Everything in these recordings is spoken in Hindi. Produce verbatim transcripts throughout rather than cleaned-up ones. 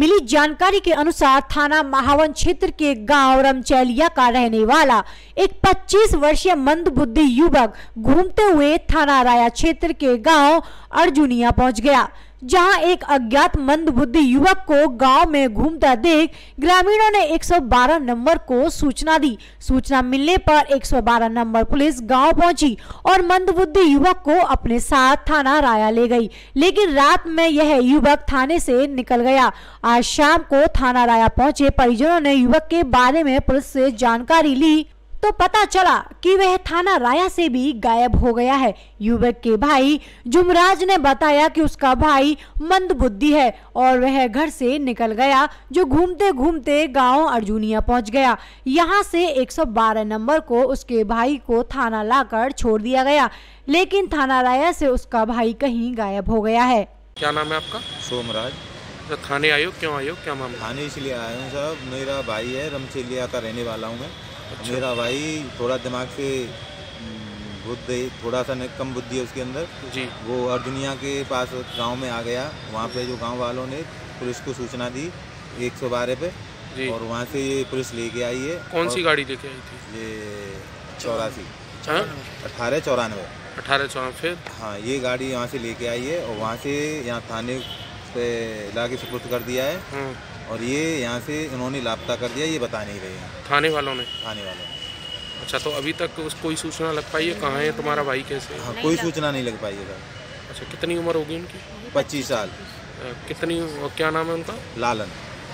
मिली जानकारी के अनुसार थाना महावन क्षेत्र के गांव रमचैलिया का रहने वाला एक पच्चीस वर्षीय मंदबुद्धि युवक घूमते हुए थाना राया क्षेत्र के गांव अर्जुनिया पहुंच गया, जहां एक अज्ञात मंदबुद्धि युवक को गांव में घूमता देख ग्रामीणों ने एक सौ बारह नंबर को सूचना दी। सूचना मिलने पर एक सौ बारह नंबर पुलिस गांव पहुंची और मंदबुद्धि युवक को अपने साथ थाना राया ले गई, लेकिन रात में यह युवक थाने से निकल गया। आज शाम को थाना राया पहुंचे परिजनों ने युवक के बारे में पुलिस से जानकारी ली तो पता चला कि वह थाना राया से भी गायब हो गया है। युवक के भाई जुमराज ने बताया कि उसका भाई मंदबुद्धि है और वह घर से निकल गया, जो घूमते घूमते गांव अर्जुनिया पहुंच गया। यहां से एक सौ बारह नंबर को उसके भाई को थाना लाकर छोड़ दिया गया, लेकिन थाना राया से उसका भाई कहीं गायब हो गया है। क्या नाम है आपका? सोमराज। तो थाने आए हो, क्यों आए हो, क्या मामला? थाने इसलिए आया हूँ साहब, मेरा भाई है, रमचैलिया का रहने वाला हूँ मैं। अच्छा। मेरा भाई थोड़ा दिमाग से बुद्धि, थोड़ा सा कम बुद्धि है उसके अंदर जी। वो अर्जुनिया के पास गांव में आ गया। वहाँ पे जो गांव वालों ने पुलिस को सूचना दी एक सौ बारह पे जी। और वहाँ से ये पुलिस लेके आई है। कौन सी गाड़ी लेके आई थी? ये चौरासी अठारह चौरानवे अठारह चौरानवे फिर हाँ, ये गाड़ी यहाँ से लेके आई है और वहाँ से यहाँ थाने पे लाके सुपुर्द कर दिया है और ये यहाँ से उन्होंने लापता कर दिया, ये बता नहीं रहे हैं थाने वालों ने। थाने वालों ने। अच्छा, तो अभी तक उस कोई सूचना लग पाई है कहाँ है तुम्हारा भाई, कैसे? हाँ, कोई सूचना नहीं लग पाई है सर। अच्छा, कितनी उम्र होगी उनकी? पच्चीस साल। कितनी, क्या नाम है उनका? लालन।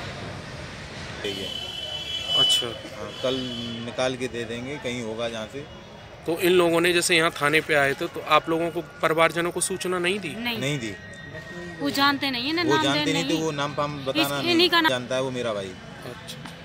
अच्छा, हाँ, कल निकाल के दे देंगे, कहीं होगा जहाँ से। तो इन लोगों ने जैसे यहाँ थाने पे आए थे तो आप लोगों को, परिवारजनों को सूचना नहीं दी? नहीं, नहीं दी। वो जानते नहीं है ना, वो नाम जानते नहीं, नहीं, तो वो नाम पाम बताना नहीं जानता है, वो मेरा भाई। अच्छा।